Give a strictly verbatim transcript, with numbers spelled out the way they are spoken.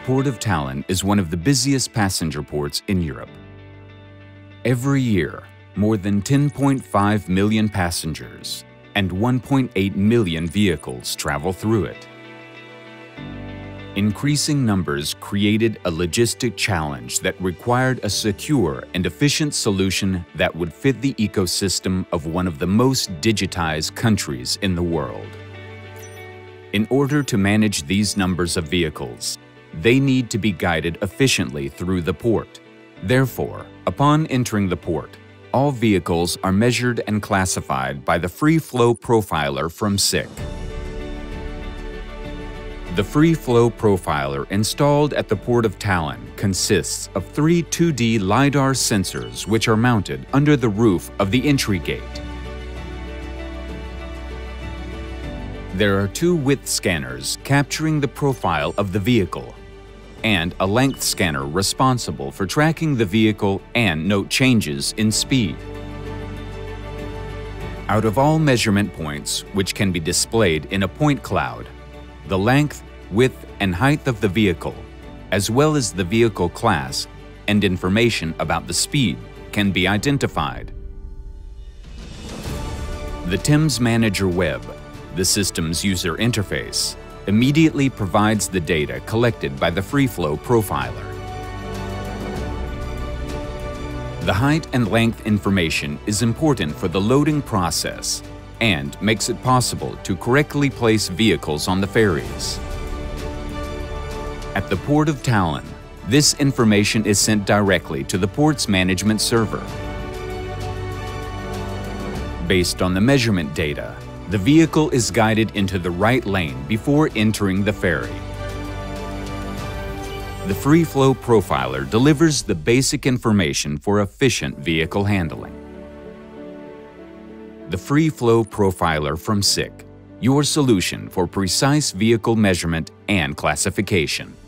Port of Tallinn is one of the busiest passenger ports in Europe. Every year, more than ten point five million passengers and one point eight million vehicles travel through it. Increasing numbers created a logistic challenge that required a secure and efficient solution that would fit the ecosystem of one of the most digitized countries in the world. In order to manage these numbers of vehicles, they need to be guided efficiently through the port. Therefore, upon entering the port, all vehicles are measured and classified by the Free Flow Profiler from S I C. The Free Flow Profiler installed at the Port of Tallinn consists of three two D LiDAR sensors which are mounted under the roof of the entry gate. There are two width scanners capturing the profile of the vehicle, and a length scanner responsible for tracking the vehicle and note changes in speed. Out of all measurement points, which can be displayed in a point cloud, the length, width, and height of the vehicle, as well as the vehicle class and information about the speed, can be identified. The Thames Manager Web, the system's user interface, immediately provides the data collected by the Free Flow Profiler. The height and length information is important for the loading process and makes it possible to correctly place vehicles on the ferries. At the Port of Tallinn, this information is sent directly to the port's management server. Based on the measurement data, the vehicle is guided into the right lane before entering the ferry. The Free Flow Profiler delivers the basic information for efficient vehicle handling. The Free Flow Profiler from S I C, your solution for precise vehicle measurement and classification.